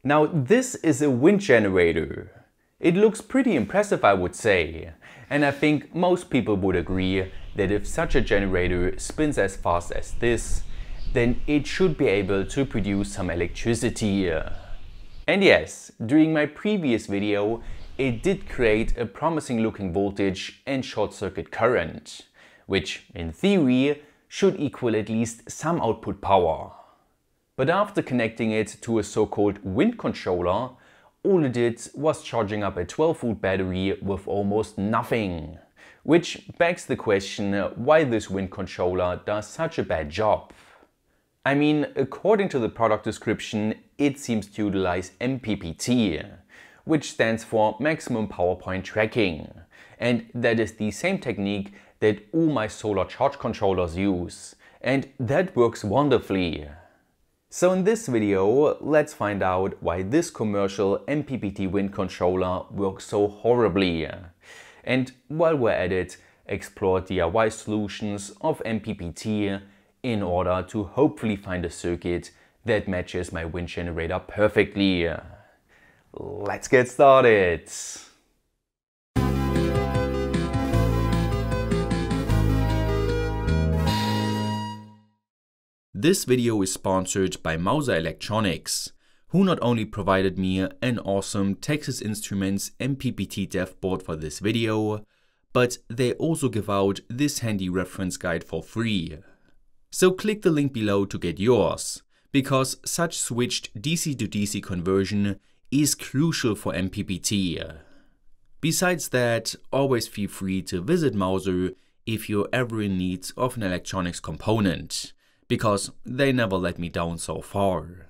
Now this is a wind generator. It looks pretty impressive, I would say, and I think most people would agree that if such a generator spins as fast as this, then it should be able to produce some electricity. And yes, during my previous video, it did create a promising looking voltage and short circuit current, which in theory should equal at least some output power. But after connecting it to a so-called wind controller, all it did was charging up a 12-volt battery with almost nothing. Which begs the question why this wind controller does such a bad job. I mean, according to the product description, it seems to utilize MPPT, which stands for Maximum Power Point Tracking. And that is the same technique that all my solar charge controllers use. And that works wonderfully. So in this video, let's find out why this commercial MPPT wind controller works so horribly. And while we're at it, explore DIY solutions of MPPT in order to hopefully find a circuit that matches my wind generator perfectly. Let's get started! This video is sponsored by Mouser Electronics, who not only provided me an awesome Texas Instruments MPPT dev board for this video, but they also give out this handy reference guide for free. So click the link below to get yours, because such switched DC to DC conversion is crucial for MPPT. Besides that, always feel free to visit Mouser if you're ever in need of an electronics component, because they never let me down so far.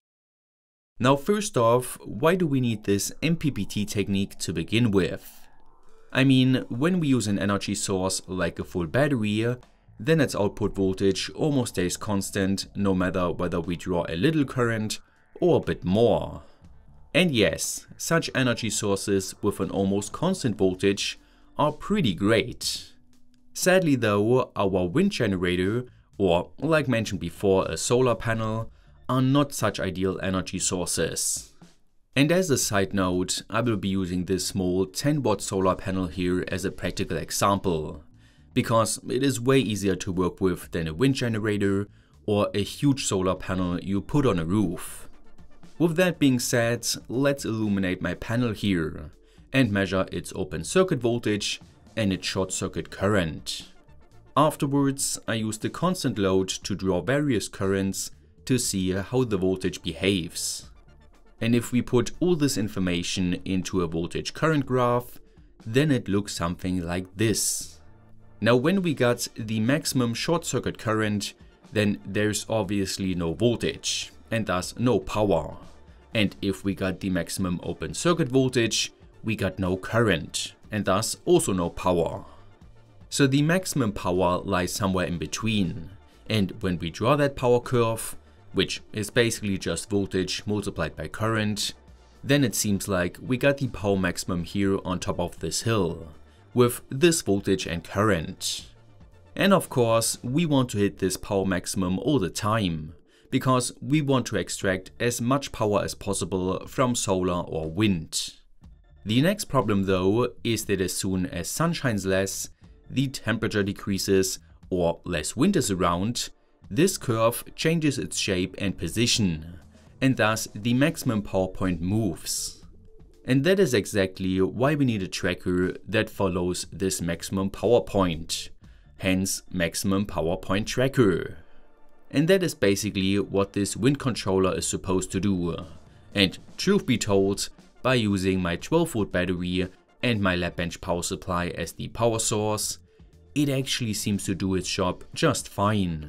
Now first off, why do we need this MPPT technique to begin with? I mean, when we use an energy source like a full battery, then its output voltage almost stays constant no matter whether we draw a little current or a bit more. And yes, such energy sources with an almost constant voltage are pretty great. Sadly though, our wind generator, or like mentioned before, a solar panel, are not such ideal energy sources. And as a side note, I will be using this small 10-watt solar panel here as a practical example, because it is way easier to work with than a wind generator or a huge solar panel you put on a roof. With that being said, let's illuminate my panel here and measure its open circuit voltage and its short circuit current. Afterwards, I use the constant load to draw various currents to see how the voltage behaves. And if we put all this information into a voltage current graph, then it looks something like this. Now when we got the maximum short circuit current, then there's obviously no voltage and thus no power. And if we got the maximum open circuit voltage, we got no current and thus also no power. So the maximum power lies somewhere in between, and when we draw that power curve, which is basically just voltage multiplied by current, then it seems like we got the power maximum here on top of this hill, with this voltage and current. And of course, we want to hit this power maximum all the time, because we want to extract as much power as possible from solar or wind. The next problem though is that as soon as sun shines less, the temperature decreases or less wind is around, this curve changes its shape and position, and thus the maximum power point moves. And that is exactly why we need a tracker that follows this maximum power point, hence maximum power point tracker. And that is basically what this wind controller is supposed to do. And truth be told, by using my 12-volt battery and my lab bench power supply as the power source, it actually seems to do its job just fine.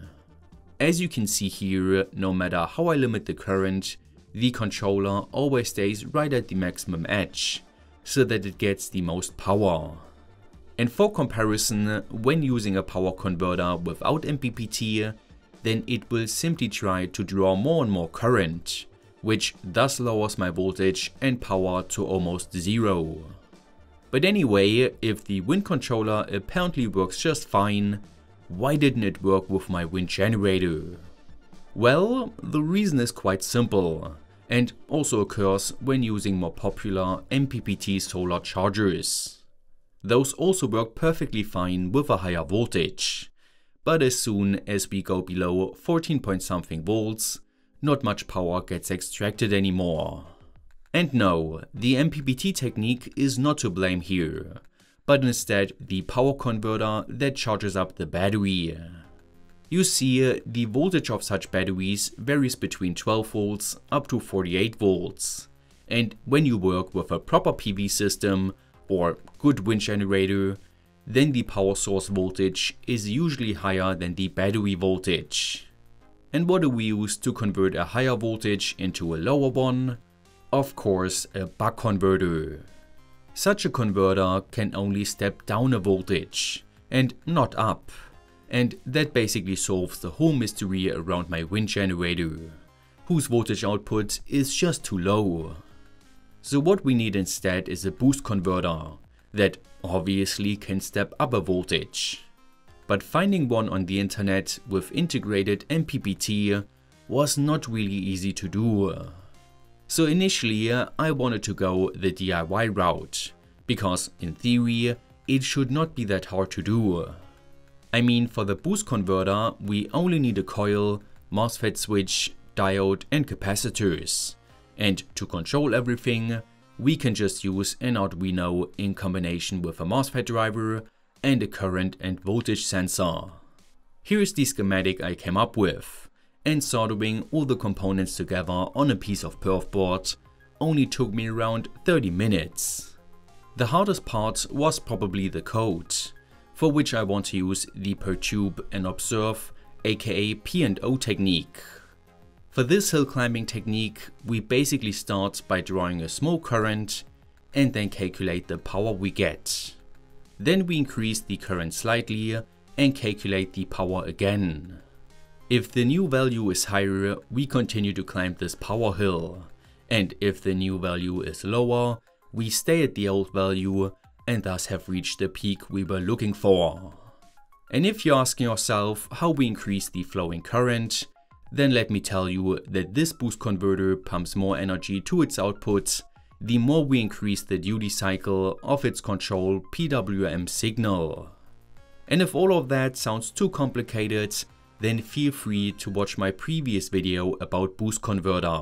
As you can see here, no matter how I limit the current, the controller always stays right at the maximum edge, so that it gets the most power. And for comparison, when using a power converter without MPPT, then it will simply try to draw more and more current, which thus lowers my voltage and power to almost zero. But anyway, if the wind controller apparently works just fine, why didn't it work with my wind generator? Well, the reason is quite simple, and also occurs when using more popular MPPT solar chargers. Those also work perfectly fine with a higher voltage, but as soon as we go below 14 point something volts, not much power gets extracted anymore. And no, the MPPT technique is not to blame here, but instead the power converter that charges up the battery. You see, the voltage of such batteries varies between 12 volts up to 48 volts, and when you work with a proper PV system or good wind generator, then the power source voltage is usually higher than the battery voltage. And what do we use to convert a higher voltage into a lower one? Of course, a buck converter. Such a converter can only step down a voltage and not up. And that basically solves the whole mystery around my wind generator, whose voltage output is just too low. So what we need instead is a boost converter that obviously can step up a voltage. But finding one on the internet with integrated MPPT was not really easy to do. So initially I wanted to go the DIY route, because in theory it should not be that hard to do. I mean, for the boost converter we only need a coil, MOSFET switch, diode and capacitors. And to control everything, we can just use an Arduino in combination with a MOSFET driver and a current and voltage sensor. Here's the schematic I came up with, and soldering all the components together on a piece of perf board only took me around 30 minutes. The hardest part was probably the code, for which I want to use the per tube and observe, aka P&O technique. For this hill climbing technique, we basically start by drawing a small current and then calculate the power we get. Then we increase the current slightly and calculate the power again. If the new value is higher, we continue to climb this power hill, and if the new value is lower, we stay at the old value and thus have reached the peak we were looking for. And if you're asking yourself how we increase the flowing current, then let me tell you that this boost converter pumps more energy to its output the more we increase the duty cycle of its control PWM signal. And if all of that sounds too complicated, then feel free to watch my previous video about boost converter.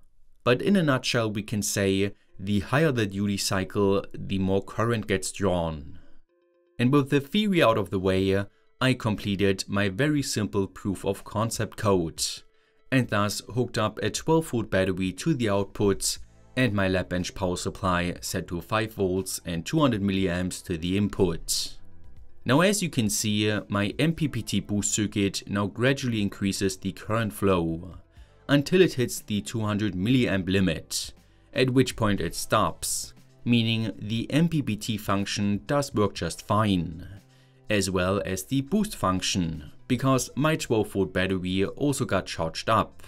But in a nutshell we can say the higher the duty cycle, the more current gets drawn. And with the theory out of the way, I completed my very simple proof of concept code, and thus hooked up a 12-volt battery to the output and my lab bench power supply set to 5 volts and 200 milliamps to the input. Now as you can see, my MPPT boost circuit now gradually increases the current flow until it hits the 200 milliamp limit, at which point it stops, meaning the MPPT function does work just fine, as well as the boost function, because my 12-volt battery also got charged up.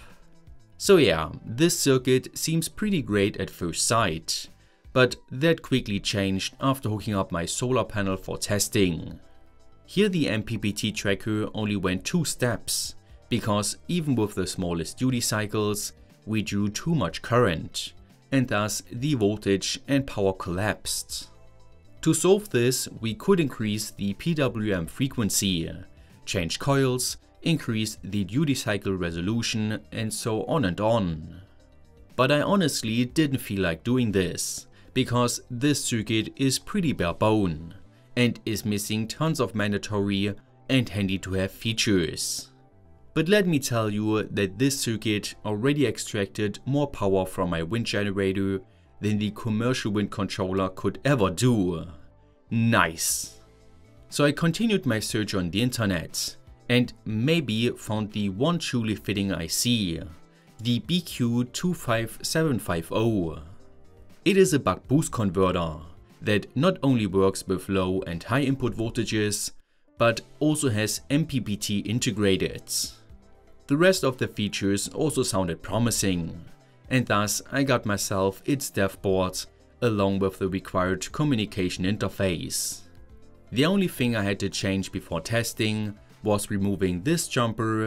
So yeah, this circuit seems pretty great at first sight, but that quickly changed after hooking up my solar panel for testing. Here the MPPT tracker only went 2 steps, because even with the smallest duty cycles, we drew too much current, and thus the voltage and power collapsed. To solve this, we could increase the PWM frequency, change coils, increase the duty cycle resolution, and so on and on. But I honestly didn't feel like doing this, because this circuit is pretty bare bone, and is missing tons of mandatory and handy to have features. But let me tell you that this circuit already extracted more power from my wind generator than the commercial wind controller could ever do. Nice! So I continued my search on the internet, and maybe found the one truly fitting IC, the BQ25750. It is a buck boost converter that not only works with low and high input voltages, but also has MPPT integrated. The rest of the features also sounded promising, and thus I got myself its dev board along with the required communication interface. The only thing I had to change before testing was removing this jumper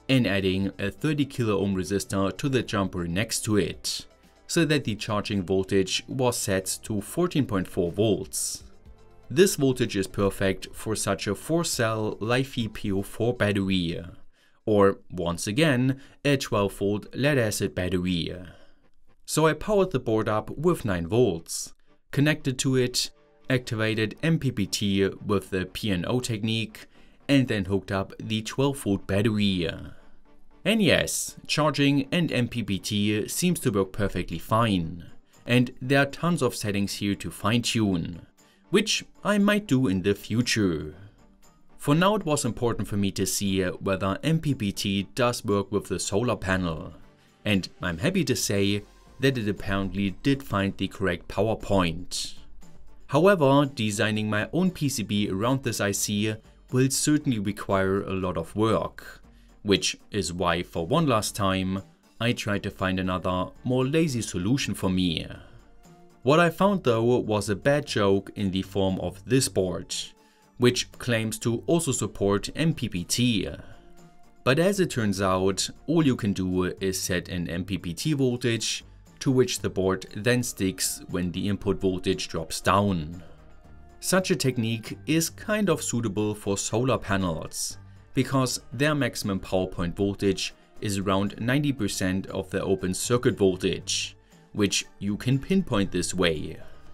and adding a 30 kilo ohm resistor to the jumper next to it, so that the charging voltage was set to 14.4 volts. This voltage is perfect for such a 4-cell LiFePO PO4 battery, or once again a 12-volt lead-acid battery. So I powered the board up with 9 volts, connected to it, activated MPPT with the P&O technique, and then hooked up the 12-volt battery. And yes, charging and MPPT seems to work perfectly fine, and there are tons of settings here to fine-tune, which I might do in the future. For now it was important for me to see whether MPPT does work with the solar panel, and I'm happy to say that it apparently did find the correct power point. However, designing my own PCB around this IC will certainly require a lot of work, which is why for one last time I tried to find another, more lazy solution for me. What I found though was a bad joke in the form of this board, which claims to also support MPPT. But as it turns out, all you can do is set an MPPT voltage to which the board then sticks when the input voltage drops down. Such a technique is kind of suitable for solar panels, because their maximum power point voltage is around 90% of the open circuit voltage, which you can pinpoint this way.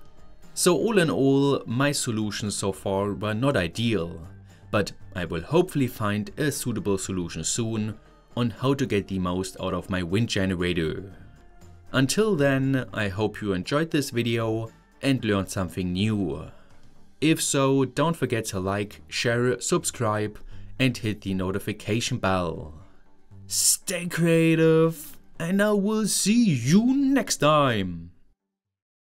So all in all, my solutions so far were not ideal, but I will hopefully find a suitable solution soon on how to get the most out of my wind generator. Until then, I hope you enjoyed this video and learned something new. If so, don't forget to like, share, subscribe, and hit the notification bell. Stay creative, and I will see you next time.